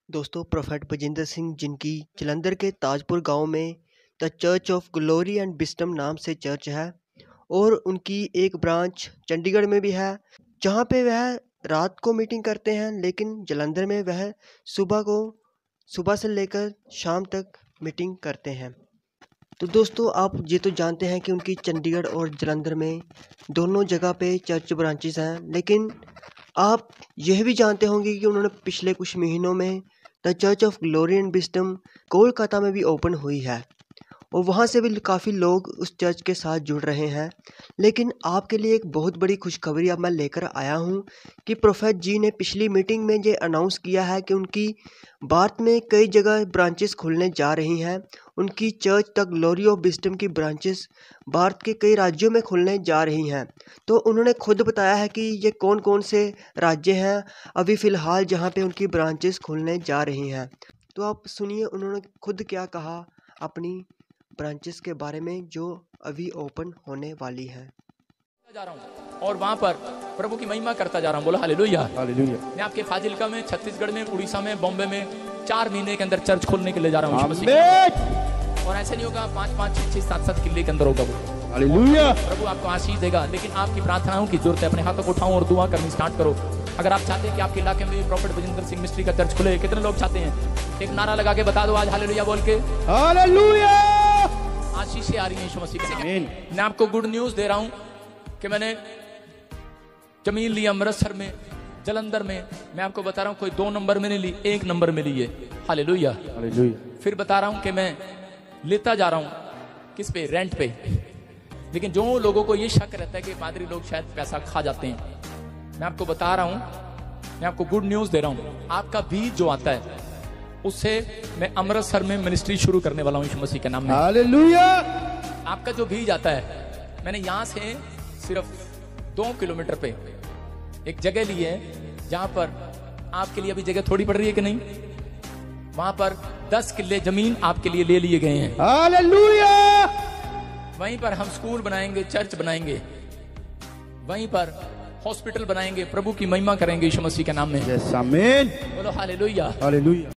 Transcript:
दोस्तों प्रोफेट बजिंदर सिंह जिनकी जलंधर के ताजपुर गांव में the Church of Glory and Wisdom नाम से चर्च है और उनकी एक ब्रांच चंडीगढ़ में भी है जहां पे वह रात को मीटिंग करते हैं, लेकिन जलंधर में वह सुबह से लेकर शाम तक मीटिंग करते हैं। तो दोस्तों आप ये तो जानते हैं कि उनकी चंडीगढ़ और जलंधर में दोनों जगह पे चर्च ब्रांचेस हैं, लेकिन आप यह भी जानते होंगे कि उन्होंने पिछले कुछ महीनों में the Church of Glory and Wisdom Kolkata में भी ओपन हुई है और वहाँ से भी काफ़ी लोग उस चर्च के साथ जुड़ रहे हैं। लेकिन आपके लिए एक बहुत बड़ी खुशखबरी अब मैं लेकर आया हूँ कि प्रोफेट जी ने पिछली मीटिंग में ये अनाउंस किया है कि उनकी भारत में कई जगह ब्रांचेस खुलने जा रही हैं। उनकी church the glory of wisdom की ब्रांचेस भारत के कई राज्यों में खुलने जा रही हैं। तो उन्होंने खुद बताया है कि ये कौन कौन से राज्य हैं अभी फ़िलहाल जहाँ पे उनकी ब्रांचेस खुलने जा रही हैं। तो आप सुनिए उन्होंने खुद क्या कहा अपनी ब्रांचेस के बारे में जो अभी ओपन होने वाली है। जा रहा हूं और वहां पर प्रभु की महिमा करता जा रहा हूं। बोलो हालेलुया हालेलुया। मैं आपके फाजिलका में, छत्तीसगढ़ में, उड़ीसा में, बॉम्बे में 4 महीने के अंदर चर्च खोलने के लिए जा रहा हूं। और ऐसे नहीं होगा 5-5, 6-6, 7-7 किले के अंदर होगा वो। हालेलुया। प्रभु आपको आशीष देगा, लेकिन आपकी प्रार्थनाओं की जरूरत है। अपने हाथों को उठाओ और दुआ करनी स्टार्ट करो। अगर आप चाहते हैं कि आपके इलाके में प्रोफेट बजिंदर सिंह मिस्ट्री का चर्च खुले, कितने लोग चाहते हैं? एक नारा लगा के बता दो आज हालेलुया बोल के। हालेलुया। आशीष आ रही है यीशु मसीह के नाम में। मैं आपको गुड न्यूज दे रहा हूं कि मैंने जमीन ली अमृतसर में, जलंधर में। मैं आपको बता रहा हूं कोई 2 नंबर में नहीं ली, 1 नंबर में ली है। Hallelujah hallelujah. फिर बता रहा हूं कि मैं लेता जा रहा हूं किस पे? रेंट पे। लेकिन जो लोगों को ये शक रहता है कि पादरी लोग शायद पैसा खा जाते हैं, मैं आपको बता रहा हूं, मैं आपको गुड न्यूज दे रहा हूं। आपका बीज जो आता है उससे मैं अमृतसर में मिनिस्ट्री शुरू करने वाला हूं यीशु मसीह के नाम में। हालेलुया। आपका जो बीज आता है, मैंने यहां से सिर्फ 2 किलोमीटर पे एक जगह ली है जहां पर आपके लिए अभी जगह थोड़ी पड़ रही है कि नहीं? वहां पर 10 किले जमीन आपके लिए ले लिए गए हैं। हालेलुया। वहीं पर हम स्कूल बनाएंगे, चर्च बनाएंगे, वहीं पर हॉस्पिटल बनाएंगे, प्रभु की महिमा करेंगे यीशु मसीह के नाम में। यस आमीन। बोलो हालेलुया हालेलुया।